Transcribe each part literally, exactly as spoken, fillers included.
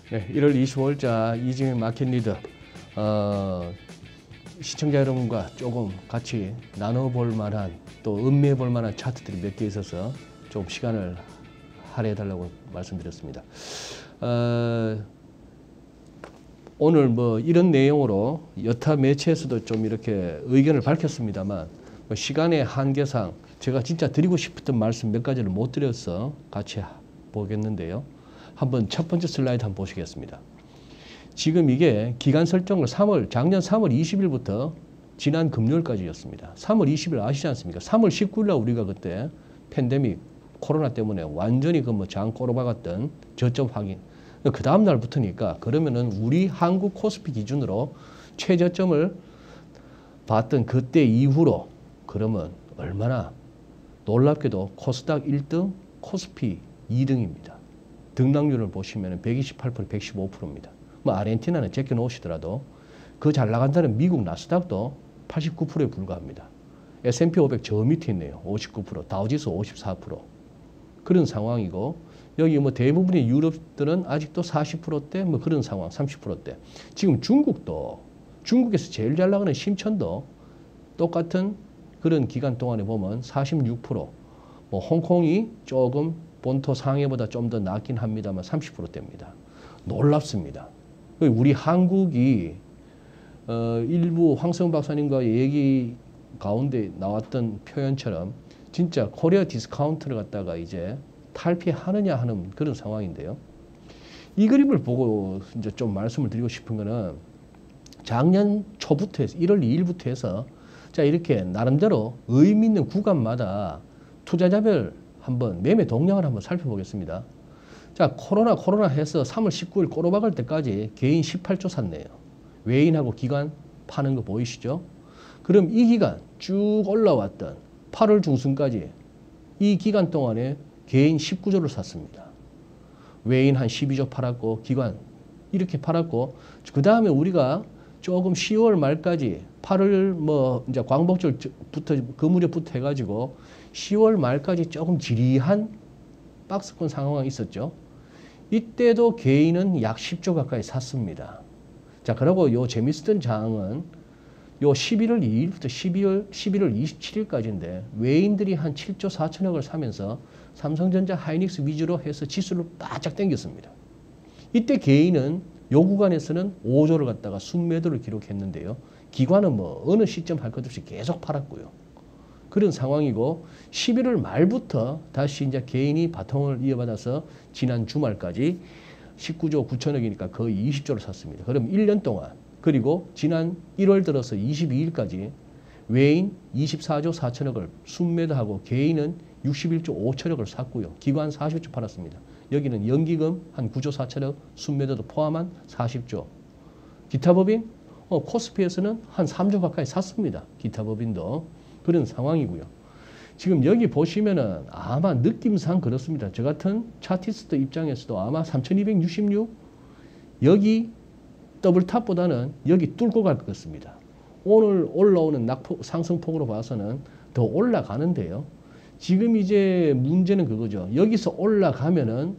네, 일월 이십오일자 이징의 마켓 리더 어, 시청자 여러분과 조금 같이 나눠볼 만한 또 음미해 볼 만한 차트들이 몇 개 있어서 좀 시간을 할애해 달라고 말씀드렸습니다. 어, 오늘 뭐 이런 내용으로 여타 매체에서도 좀 이렇게 의견을 밝혔습니다만 뭐 시간의 한계상 제가 진짜 드리고 싶었던 말씀 몇 가지를 못 드려서 같이 보겠는데요. 한번 첫 번째 슬라이드 한번 보시겠습니다. 지금 이게 기간 설정을 삼월, 작년 삼월 이십일부터 지난 금요일까지였습니다. 삼월 이십일 아시지 않습니까? 삼월 십구일날 우리가 그때 팬데믹 코로나 때문에 완전히 그 뭐 장 꼬로박았던 저점 확인. 그 다음 날부터니까 그러면은 우리 한국 코스피 기준으로 최저점을 봤던 그때 이후로 그러면 얼마나 놀랍게도 코스닥 일 등, 코스피 이 등입니다. 등락률을 보시면 백이십팔 퍼센트, 백십오 퍼센트입니다. 뭐 아르헨티나는 제껴 놓으시더라도 그 잘 나간다는 미국 나스닥도 팔십구 퍼센트에 불과합니다. 에스 앤 피 오백 저 밑에 있네요. 오십구 퍼센트, 다우지수 오십사 퍼센트. 그런 상황이고 여기 뭐 대부분의 유럽들은 아직도 사십 퍼센트대 뭐 그런 상황, 삼십 퍼센트대. 지금 중국도 중국에서 제일 잘 나가는 심천도 똑같은 그런 기간 동안에 보면 사십육 퍼센트. 뭐 홍콩이 조금 본토 상해보다 좀 더 낫긴 합니다만 삼십 퍼센트대입니다. 놀랍습니다. 우리 한국이 어 일부 황성 박사님과의 얘기 가운데 나왔던 표현처럼 진짜 코리아 디스카운트를 갖다가 이제 탈피하느냐 하는 그런 상황인데요. 이 그림을 보고 이제 좀 말씀을 드리고 싶은 거는 작년 초부터 해서 일월 이일부터 해서 자 이렇게 나름대로 의미 있는 구간마다 투자자별 한번 매매 동향을 한번 살펴보겠습니다. 자 코로나 코로나 해서 삼월 십구일 꼬로박을 때까지 개인 십팔조 샀네요. 외인하고 기관 파는 거 보이시죠? 그럼 이 기간 쭉 올라왔던 팔월 중순까지 이 기간 동안에 개인 십구조를 샀습니다. 외인 한 십이조 팔았고 기관 이렇게 팔았고 그 다음에 우리가 조금 시월 말까지 팔월 뭐 이제 광복절부터 그 무렵부터 해가지고 시월 말까지 조금 지리한 박스권 상황이 있었죠. 이때도 개인은 약 십조 가까이 샀습니다. 자, 그리고 요 재밌었던 장은 요 십일월 이일부터 십이월, 십일월 이십칠일까지인데 외인들이 한 칠조 사천억을 사면서 삼성전자, 하이닉스 위주로 해서 지수를 바짝 당겼습니다. 이때 개인은 요 구간에서는 오조를 갖다가 순매도를 기록했는데요. 기관은 뭐 어느 시점 할 것 없이 계속 팔았고요. 그런 상황이고 십일월 말부터 다시 이제 개인이 바통을 이어받아서 지난 주말까지 십구조 구천억이니까 거의 이십조를 샀습니다. 그럼 일 년 동안 그리고 지난 일월 들어서 이십이일까지 외인 이십사조 사천억을 순매도하고 개인은 육십일조 오천억을 샀고요. 기관 사십조 팔았습니다. 여기는 연기금 한 구조 사천억 순매도도 포함한 사십조. 기타 법인 어, 코스피에서는 한 삼조 가까이 샀습니다. 기타 법인도. 그런 상황이고요. 지금 여기 보시면은 아마 느낌상 그렇습니다. 저 같은 차티스트 입장에서도 아마 삼천이백육십육 여기 더블탑보다는 여기 뚫고 갈 것 같습니다. 오늘 올라오는 낙폭, 상승폭으로 봐서는 더 올라가는데요. 지금 이제 문제는 그거죠. 여기서 올라가면은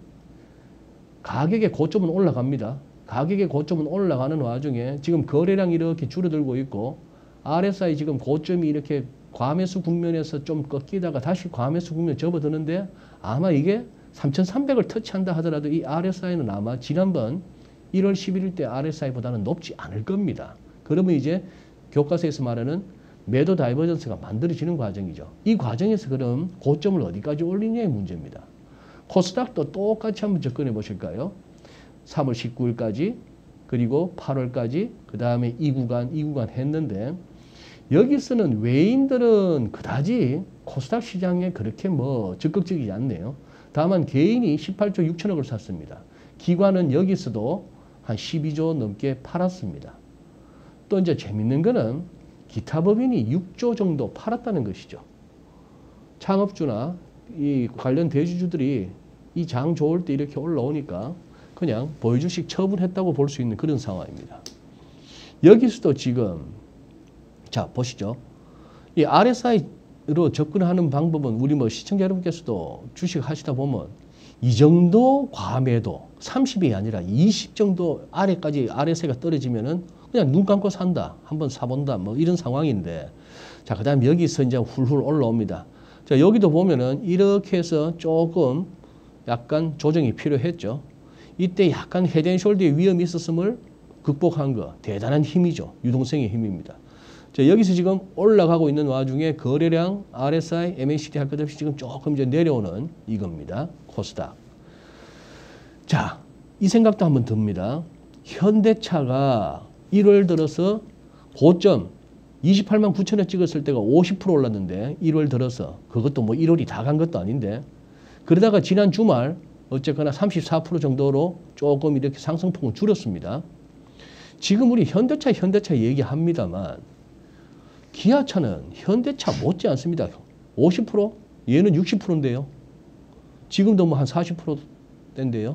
가격의 고점은 올라갑니다. 가격의 고점은 올라가는 와중에 지금 거래량이 이렇게 줄어들고 있고 알 에스 아이 지금 고점이 이렇게 과매수 국면에서 좀 꺾이다가 다시 과매수 국면 접어드는데 아마 이게 삼천삼백을 터치한다 하더라도 이 알 에스 아이는 아마 지난번 일월 십일일 때 알 에스 아이보다는 높지 않을 겁니다. 그러면 이제 교과서에서 말하는 매도 다이버전스가 만들어지는 과정이죠. 이 과정에서 그럼 고점을 어디까지 올리냐의 문제입니다. 코스닥도 똑같이 한번 접근해 보실까요? 삼월 십구일까지 그리고 팔월까지 그 다음에 이 구간 이 구간 했는데 여기서는 외인들은 그다지 코스닥 시장에 그렇게 뭐 적극적이지 않네요. 다만 개인이 십팔조 육천억을 샀습니다. 기관은 여기서도 한 십이조 넘게 팔았습니다. 또 이제 재밌는 거는 기타 법인이 육조 정도 팔았다는 것이죠. 창업주나 이 관련 대주주들이 이 장 좋을 때 이렇게 올라오니까 그냥 보유주식 처분했다고 볼 수 있는 그런 상황입니다. 여기서도 지금 자 보시죠. 이 알 에스 아이로 접근하는 방법은 우리 뭐 시청자 여러분께서도 주식 하시다 보면 이 정도 과매도 삼십이 아니라 이십 정도 아래까지 아래세가 떨어지면은 그냥 눈 감고 산다. 한번 사본다. 뭐 이런 상황인데. 자, 그 다음 여기서 이제 훌훌 올라옵니다. 자, 여기도 보면은 이렇게 해서 조금 약간 조정이 필요했죠. 이때 약간 헤드앤숄더의 위험이 있었음을 극복한 거. 대단한 힘이죠. 유동성의 힘입니다. 자, 여기서 지금 올라가고 있는 와중에 거래량, 알에스아이, 엠에이시디 할 것 없이 지금 조금 이제 내려오는 이겁니다. 코스닥. 자, 이 생각도 한번 듭니다. 현대차가 일월 들어서 고점 이십팔만 구천에 찍었을 때가 오십 퍼센트 올랐는데 일월 들어서 그것도 뭐 일월이 다 간 것도 아닌데 그러다가 지난 주말 어쨌거나 삼십사 퍼센트 정도로 조금 이렇게 상승폭은 줄었습니다. 지금 우리 현대차 현대차 얘기합니다만 기아차는 현대차 못지 않습니다. 오십 퍼센트? 얘는 육십 퍼센트인데요. 지금도 뭐 한 사십 퍼센트대인데요.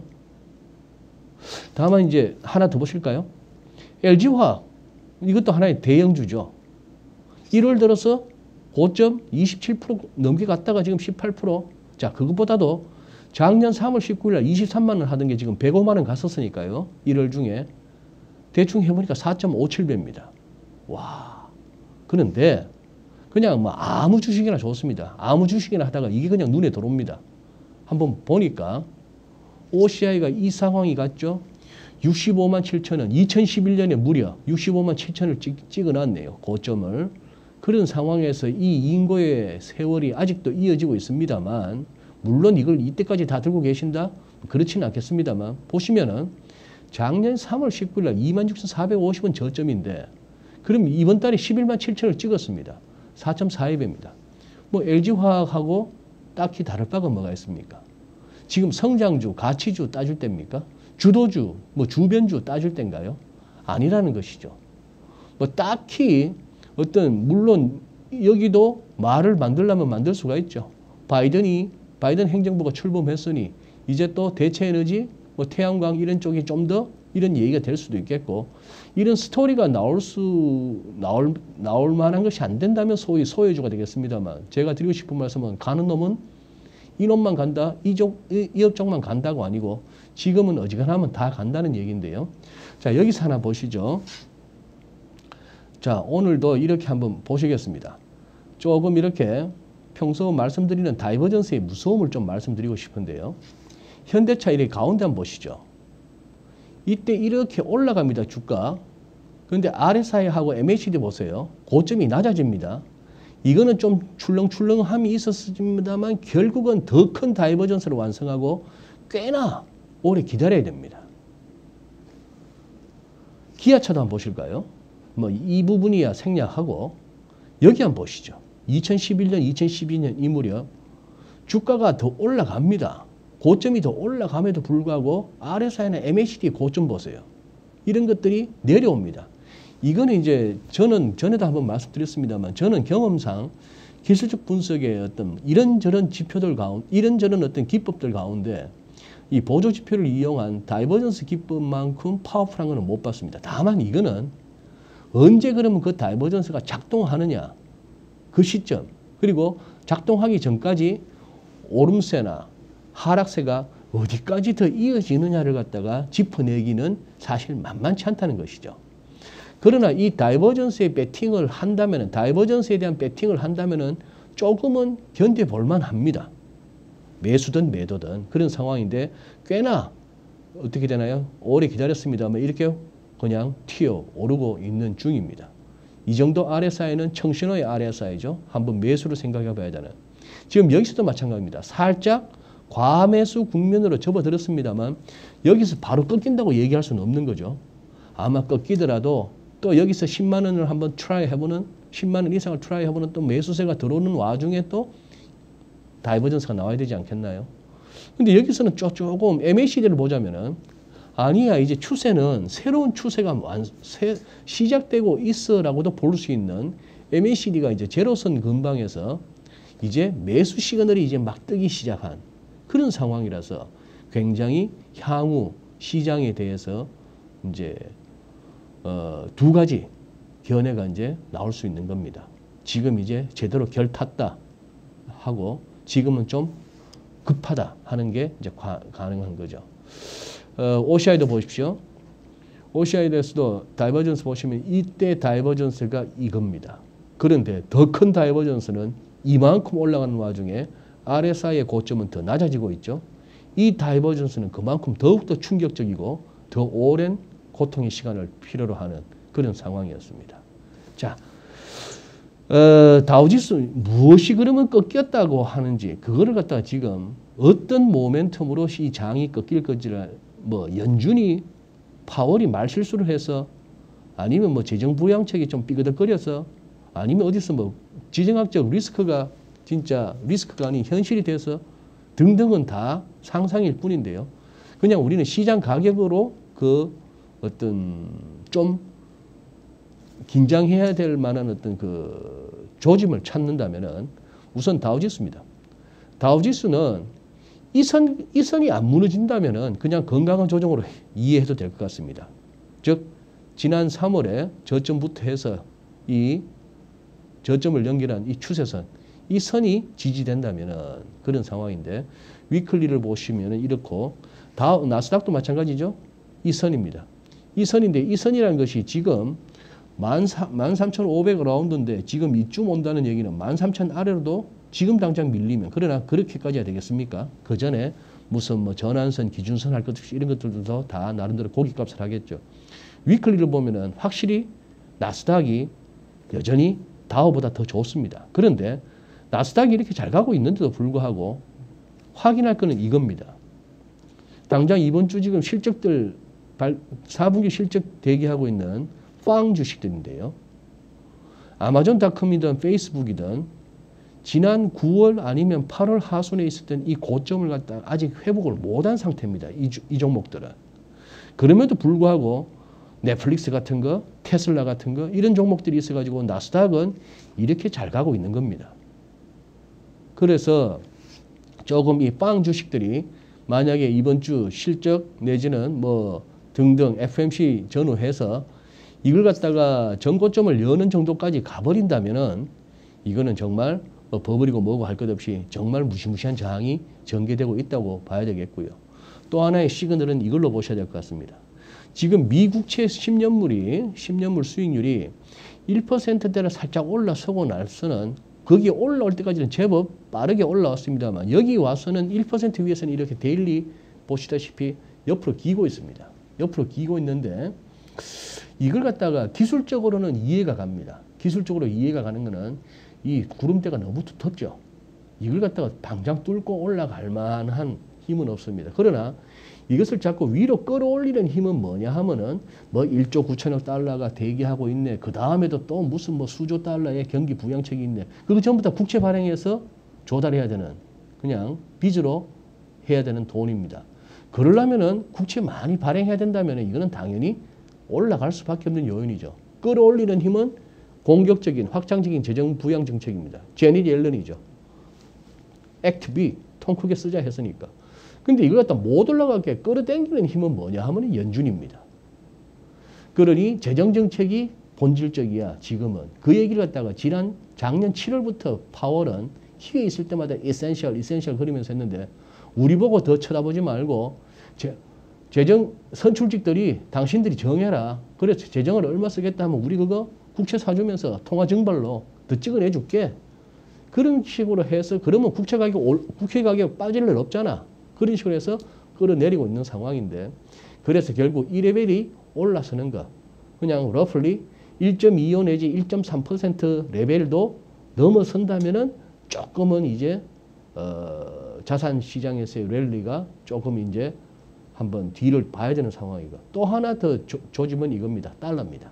다만 이제 하나 더 보실까요? 엘지화학 이것도 하나의 대형주죠. 일월 들어서 고점 이십칠 퍼센트 넘게 갔다가 지금 십팔 퍼센트. 자, 그것보다도 작년 삼월 십구일 날 이십삼만 원 하던 게 지금 백오만 원 갔었으니까요. 일월 중에 대충 해보니까 사 점 오칠 배입니다. 와. 그런데 그냥 뭐 아무 주식이나 좋습니다. 아무 주식이나 하다가 이게 그냥 눈에 들어옵니다. 한번 보니까 오씨아이가 이 상황이 갔죠. 육십오만 칠천 원, 이천십일 년에 무려 육십오만 칠천을 찍, 찍어놨네요. 고점을. 그런 상황에서 이 인고의 세월이 아직도 이어지고 있습니다만 물론 이걸 이때까지 다 들고 계신다? 그렇지는 않겠습니다만 보시면은 작년 삼월 십구일 날 이만 육천사백오십 원 저점인데 그럼 이번 달에 십일만 칠천을 찍었습니다. 사 점 사이 배입니다. 뭐 엘지화학하고 딱히 다를 바가 뭐가 있습니까? 지금 성장주, 가치주 따질 때입니까? 주도주, 뭐 주변주 따질 때인가요? 아니라는 것이죠. 뭐 딱히 어떤 물론 여기도 말을 만들려면 만들 수가 있죠. 바이든이 바이든 행정부가 출범했으니 이제 또 대체 에너지, 뭐 태양광 이런 쪽이 좀 더 이런 얘기가 될 수도 있겠고 이런 스토리가 나올 수 나올 나올 만한 것이 안 된다면 소위 소유주가 되겠습니다만 제가 드리고 싶은 말씀은 가는 놈은 이놈만 간다, 이쪽 이, 이 업종만 간다고 아니고 지금은 어지간하면 다 간다는 얘기인데요. 자, 여기서 하나 보시죠. 자, 오늘도 이렇게 한번 보시겠습니다. 조금 이렇게 평소 말씀드리는 다이버전스의 무서움을 좀 말씀드리고 싶은데요. 현대차 이렇게 가운데 한번 보시죠. 이때 이렇게 올라갑니다. 주가. 그런데 알에스아이하고 엠에이시디 보세요. 고점이 낮아집니다. 이거는 좀 출렁출렁함이 있었습니다만 결국은 더 큰 다이버전스를 완성하고 꽤나 오래 기다려야 됩니다. 기아차도 한번 보실까요? 뭐 이 부분이야 생략하고 여기 한번 보시죠. 이천십일 년, 이천십이 년 이 무렵 주가가 더 올라갑니다. 고점이 더 올라감에도 불구하고 알에스아이나 엠에이시디 고점 보세요. 이런 것들이 내려옵니다. 이거는 이제 저는 전에도 한번 말씀드렸습니다만 저는 경험상 기술적 분석의 어떤 이런저런 지표들 가운데 이런저런 어떤 기법들 가운데 이 보조 지표를 이용한 다이버전스 기법만큼 파워풀한 것은 못 봤습니다. 다만 이거는 언제 그러면 그 다이버전스가 작동하느냐 그 시점 그리고 작동하기 전까지 오름세나 하락세가 어디까지 더 이어지느냐를 갖다가 짚어내기는 사실 만만치 않다는 것이죠. 그러나 이 다이버전스의 배팅을 한다면은 다이버전스에 대한 배팅을 한다면은 조금은 견뎌볼 만합니다. 매수든 매도든 그런 상황인데 꽤나 어떻게 되나요? 오래 기다렸습니다만 이렇게 그냥 튀어 오르고 있는 중입니다. 이 정도 알에스아이는 청신호의 알에스아이죠. 한번 매수를 생각해 봐야 되는. 지금 여기서도 마찬가지입니다. 살짝 과매수 국면으로 접어들었습니다만 여기서 바로 꺾인다고 얘기할 수는 없는 거죠. 아마 꺾이더라도 또 여기서 십만 원을 한번 트라이 해보는 십만 원 이상을 트라이 해보는 또 매수세가 들어오는 와중에 또 다이버전스가 나와야 되지 않겠나요? 근데 여기서는 조금 엠에이시디를 보자면은 아니야 이제 추세는 새로운 추세가 완, 새, 시작되고 있어라고도 볼 수 있는 엠에이시디가 이제 제로선 근방에서 이제 매수 시그널이 이제 막 뜨기 시작한 그런 상황이라서 굉장히 향후 시장에 대해서 이제 어, 두 가지 견해가 이제 나올 수 있는 겁니다. 지금 이제 제대로 결 탔다 하고 지금은 좀 급하다 하는 게 이제 가, 가능한 거죠. 어, 오씨아이도 보십시오. 오씨아이에서도 다이버전스 보시면 이때 다이버전스가 이겁니다. 그런데 더 큰 다이버전스는 이만큼 올라가는 와중에 알에스아이의 고점은 더 낮아지고 있죠. 이 다이버전스는 그만큼 더욱더 충격적이고 더 오랜 고통의 시간을 필요로 하는 그런 상황이었습니다. 자, 어, 다우지수 무엇이 그러면 꺾였다고 하는지 그거를 갖다가 지금 어떤 모멘텀으로 이 장이 꺾일 건지를 뭐 연준이 파월이 말실수를 해서 아니면 뭐 재정부양책이 좀 삐그덕거려서 아니면 어디서 뭐 지정학적 리스크가 진짜 리스크가 아닌 현실이 돼서 등등은 다 상상일 뿐인데요. 그냥 우리는 시장 가격으로 그 어떤 좀 긴장해야 될 만한 어떤 그 조짐을 찾는다면은 우선 다우지수입니다. 다우지수는 이 선, 이 선이 안 무너진다면은 그냥 건강한 조정으로 이해해도 될 것 같습니다. 즉, 지난 삼월에 저점부터 해서 이 저점을 연결한 이 추세선, 이 선이 지지된다면은 그런 상황인데, 위클리를 보시면은 이렇고, 다, 나스닥도 마찬가지죠. 이 선입니다. 이 선인데, 이 선이라는 것이 지금 만 삼천오백 라운드인데 지금 이쯤 온다는 얘기는 만 삼천 아래로도 지금 당장 밀리면, 그러나 그렇게까지 해야 되겠습니까? 그 전에 무슨 뭐 전환선, 기준선 할 것 없이 이런 것들도 다 나름대로 고깃값을 하겠죠. 위클리를 보면은 확실히 나스닥이 여전히 다우보다 더 좋습니다. 그런데 나스닥이 이렇게 잘 가고 있는데도 불구하고 확인할 거는 이겁니다. 당장 이번 주 지금 실적들, 사 분기 실적 대기하고 있는 빵 주식들인데요. 아마존닷컴이든 페이스북이든 지난 구월 아니면 팔월 하순에 있었던 이 고점을 갖다 아직 회복을 못한 상태입니다. 이, 이 종목들은. 그럼에도 불구하고 넷플릭스 같은 거, 테슬라 같은 거 이런 종목들이 있어가지고 나스닥은 이렇게 잘 가고 있는 겁니다. 그래서 조금 이 빵 주식들이 만약에 이번 주 실적 내지는 뭐 등등 에프엠씨 전후해서 이걸 갖다가 전고점을 여는 정도까지 가버린다면은 이거는 정말 뭐 버블이고 뭐고 할 것 없이 정말 무시무시한 저항이 전개되고 있다고 봐야 되겠고요. 또 하나의 시그널은 이걸로 보셔야 될 것 같습니다. 지금 미국채 십 년물이, 십 년물 수익률이 일 퍼센트대를 살짝 올라서고 나서는 거기에 올라올 때까지는 제법 빠르게 올라왔습니다만 여기 와서는 일 퍼센트 위에서는 이렇게 데일리 보시다시피 옆으로 기고 있습니다. 옆으로 기고 있는데 이걸 갖다가 기술적으로는 이해가 갑니다. 기술적으로 이해가 가는 거는 이 구름대가 너무 두텁죠. 이걸 갖다가 당장 뚫고 올라갈 만한 힘은 없습니다. 그러나 이것을 자꾸 위로 끌어올리는 힘은 뭐냐 하면은 뭐 일조 구천억 달러가 대기하고 있네. 그 다음에도 또 무슨 뭐 수조 달러의 경기 부양책이 있네. 그거 전부 다 국채 발행해서 조달해야 되는 그냥 빚으로 해야 되는 돈입니다. 그러려면은 국채 많이 발행해야 된다면은 이거는 당연히 올라갈 수밖에 없는 요인이죠. 끌어올리는 힘은 공격적인 확장적인 재정 부양 정책입니다. 제닛 옐런이죠. 액트 B 통 크게 쓰자 했으니까. 근데 이걸 갖다 못 올라가게 끌어당기는 힘은 뭐냐 하면 연준입니다. 그러니 재정 정책이 본질적이야 지금은. 그 얘기를 갖다가 지난 작년 칠월부터 파월은 기회 있을 때마다 에센셜 에센셜 그러면서 했는데 우리 보고 더 쳐다보지 말고 제, 재정 선출직들이 당신들이 정해라. 그래서 재정을 얼마 쓰겠다 하면 우리 그거 국채 사주면서 통화 증발로 더 찍어내 줄게. 그런 식으로 해서 그러면 국채 가격 국채 가격 빠질 일 없잖아. 그런 식으로 해서 끌어내리고 있는 상황인데 그래서 결국 이 레벨이 올라서는 거 그냥 러플리 일 점 이오 내지 일 점 삼 퍼센트 레벨도 넘어선다면은 조금은 이제 어, 자산 시장에서의 랠리가 조금 이제 한번 뒤를 봐야 되는 상황이고 또 하나 더 조, 조짐은 이겁니다. 달러입니다.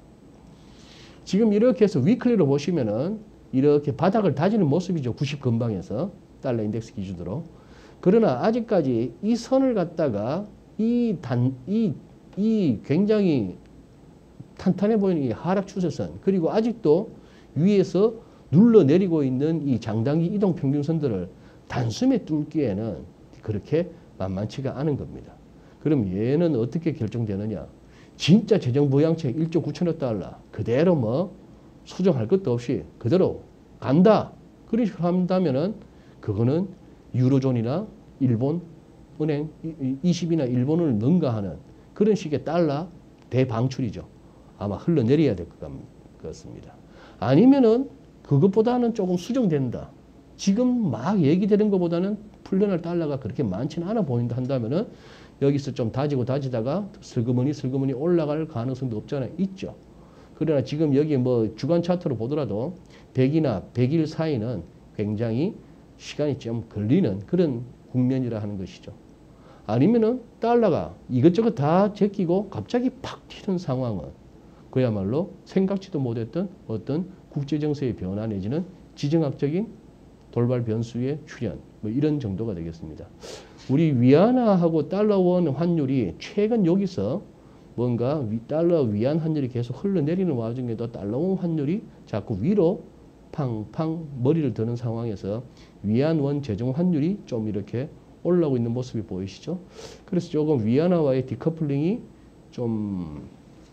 지금 이렇게 해서 위클리로 보시면은 이렇게 바닥을 다지는 모습이죠. 구십 근방에서 달러 인덱스 기준으로. 그러나 아직까지 이 선을 갖다가 이 단, 이, 이 굉장히 탄탄해 보이는 이 하락 추세선 그리고 아직도 위에서 눌러내리고 있는 이 장단기 이동 평균선들을 단숨에 뚫기에는 그렇게 만만치가 않은 겁니다. 그럼 얘는 어떻게 결정되느냐? 진짜 재정 부양책 일조 구천억 달러 그대로 뭐 수정할 것도 없이 그대로 간다. 그렇게 한다면은 그거는 유로존이나 일본 은행 이십이나 일본을 능가하는 그런 식의 달러 대방출이죠. 아마 흘러내려야 될 것 같습니다. 아니면은 그것보다는 조금 수정된다. 지금 막 얘기되는 것보다는 풀려날 달러가 그렇게 많지는 않아 보인다 한다면은 여기서 좀 다지고 다지다가 슬그머니 슬그머니 올라갈 가능성도 없잖아요. 있죠. 그러나 지금 여기 뭐 주간 차트로 보더라도 백이나 백일 사이는 굉장히 시간이 좀 걸리는 그런 국면이라 하는 것이죠. 아니면은 달러가 이것저것 다 제끼고 갑자기 팍 튀는 상황은 그야말로 생각지도 못했던 어떤 국제정세의 변화 내지는 지정학적인 돌발 변수의 출현 뭐 이런 정도가 되겠습니다. 우리 위안화하고 달러원 환율이 최근 여기서 뭔가 달러 위안 환율이 계속 흘러내리는 와중에도 달러원 환율이 자꾸 위로 팡팡 머리를 드는 상황에서 위안원 재정 환율이 좀 이렇게 올라오고 있는 모습이 보이시죠? 그래서 조금 위안화와의 디커플링이 좀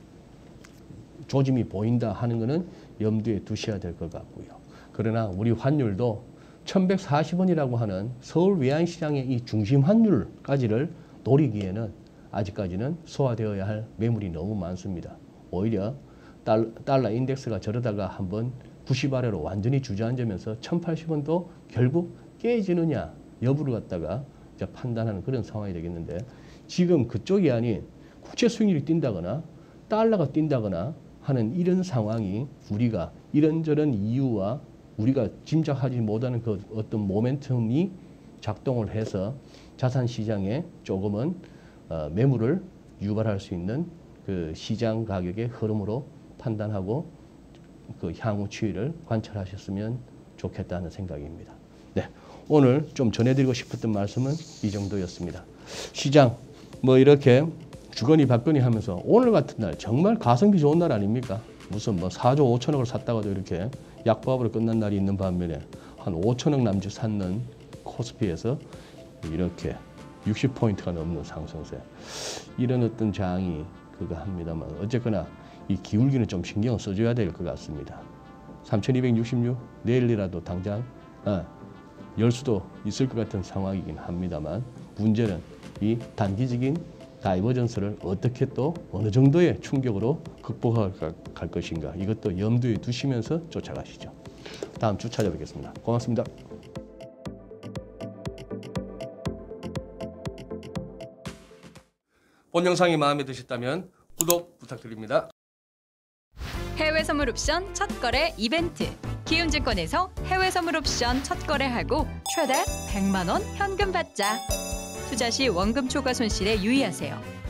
조짐이 보인다 하는 것은 염두에 두셔야 될 것 같고요. 그러나 우리 환율도 천백사십 원이라고 하는 서울 외환시장의 이 중심 환율까지를 노리기에는 아직까지는 소화되어야 할 매물이 너무 많습니다. 오히려 달, 달러 인덱스가 저러다가 한번 구십 아래로 완전히 주저앉으면서 천팔십 원도 결국 깨지느냐 여부를 갖다가 이제 판단하는 그런 상황이 되겠는데 지금 그쪽이 아닌 국채 수익률이 뛴다거나 달러가 뛴다거나 하는 이런 상황이 우리가 이런저런 이유와 우리가 짐작하지 못하는 그 어떤 모멘텀이 작동을 해서 자산시장에 조금은 어, 매물을 유발할 수 있는 그 시장 가격의 흐름으로 판단하고 그 향후 추이를 관찰하셨으면 좋겠다는 생각입니다. 네, 오늘 좀 전해드리고 싶었던 말씀은 이 정도였습니다. 시장 뭐 이렇게 주거니 받거니 하면서 오늘 같은 날 정말 가성비 좋은 날 아닙니까? 무슨 뭐 사조 오천억을 샀다가도 이렇게 약보합으로 끝난 날이 있는 반면에 한 오천억 남짓 샀는 코스피에서 이렇게 육십 포인트가 넘는 상승세. 이런 어떤 장이 그거 합니다만 어쨌거나 이 기울기는 좀 신경 써줘야 될 것 같습니다. 삼천이백육십육 내일이라도 당장 아, 열 수도 있을 것 같은 상황이긴 합니다만 문제는 이 단기적인 다이버전스를 어떻게 또 어느 정도의 충격으로 극복할 것인가 이것도 염두에 두시면서 쫓아가시죠. 다음 주 찾아뵙겠습니다. 고맙습니다. 본 영상이 마음에 드셨다면 구독 부탁드립니다. 해외 선물 옵션 첫 거래 이벤트. 키움증권에서 해외 선물 옵션 첫 거래하고 최대 백만 원 현금 받자. 투자 시 원금 초과 손실에 유의하세요.